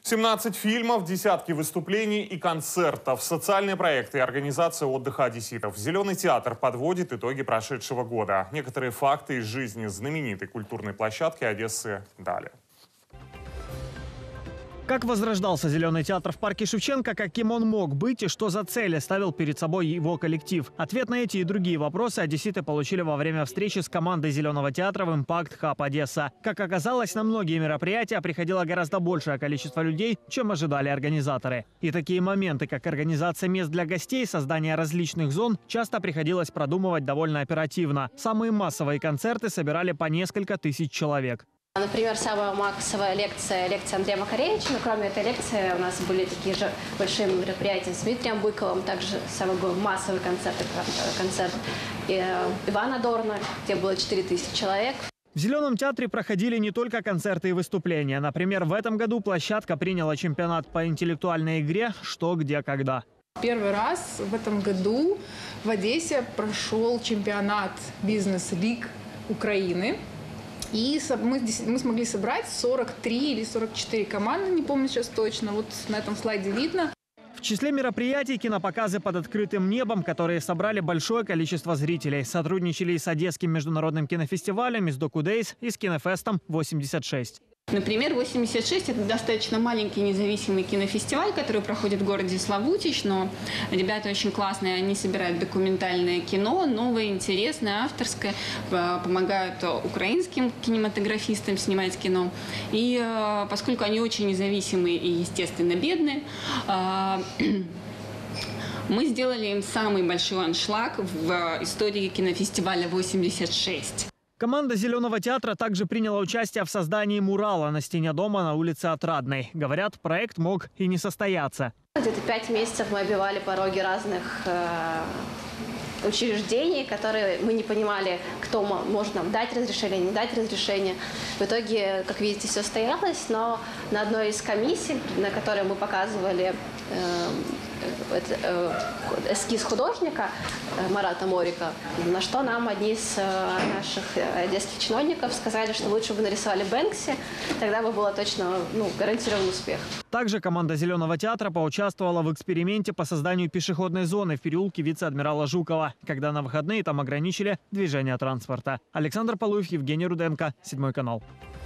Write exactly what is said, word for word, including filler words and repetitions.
семнадцать фильмов, десятки выступлений и концертов, социальные проекты и организация отдыха одесситов. «Зеленый театр» подводит итоги прошедшего года. Некоторые факты из жизни знаменитой культурной площадки Одессы далее. Как возрождался Зеленый театр в парке Шевченко, каким он мог быть и что за цели ставил перед собой его коллектив? Ответ на эти и другие вопросы одесситы получили во время встречи с командой Зеленого театра в Impact Hub Одесса. Как оказалось, на многие мероприятия приходило гораздо большее количество людей, чем ожидали организаторы. И такие моменты, как организация мест для гостей, создание различных зон, часто приходилось продумывать довольно оперативно. Самые массовые концерты собирали по несколько тысяч человек. Например, самая массовая лекция, лекция Андрея Макаревича. Но кроме этой лекции у нас были такие же большие мероприятия с Дмитрием Быковым, также самый массовый концерт, концерт Ивана Дорна, где было четыре тысячи человек. В Зеленом театре проходили не только концерты и выступления. Например, в этом году площадка приняла чемпионат по интеллектуальной игре «Что, где, когда». Первый раз в этом году в Одессе прошел чемпионат бизнес-лиг Украины. И мы, мы смогли собрать сорок три или сорок четыре команды, не помню сейчас точно, вот на этом слайде видно. В числе мероприятий кинопоказы под открытым небом, которые собрали большое количество зрителей. Сотрудничали и с Одесским международным кинофестивалем, и с Докудейс, и с Кинофестом восемьдесят шесть. Например, восемьдесят шесть – это достаточно маленький независимый кинофестиваль, который проходит в городе Славутич, но ребята очень классные, они собирают документальное кино, новое, интересное, авторское, помогают украинским кинематографистам снимать кино. И поскольку они очень независимые и, естественно, бедные, мы сделали им самый большой аншлаг в истории кинофестиваля восемьдесят шесть. Команда Зеленого театра также приняла участие в создании мурала на стене дома на улице Отрадной. Говорят, проект мог и не состояться. Где-то пять месяцев мы обивали пороги разных э, учреждений, которые мы не понимали, кто может нам дать разрешение, не дать разрешение. В итоге, как видите, все состоялось, но на одной из комиссий, на которой мы показывали э, эскиз художника Марата Морика, на что нам одни из наших одесских чиновников сказали, что лучше бы нарисовали Бэнкси, тогда бы было точно ну, гарантирован успех. Также команда Зеленого театра поучаствовала в эксперименте по созданию пешеходной зоны в переулке вице-адмирала Жукова, когда на выходные там ограничили движение транспорта. Александр Полуев, Евгений Руденко, Седьмой канал.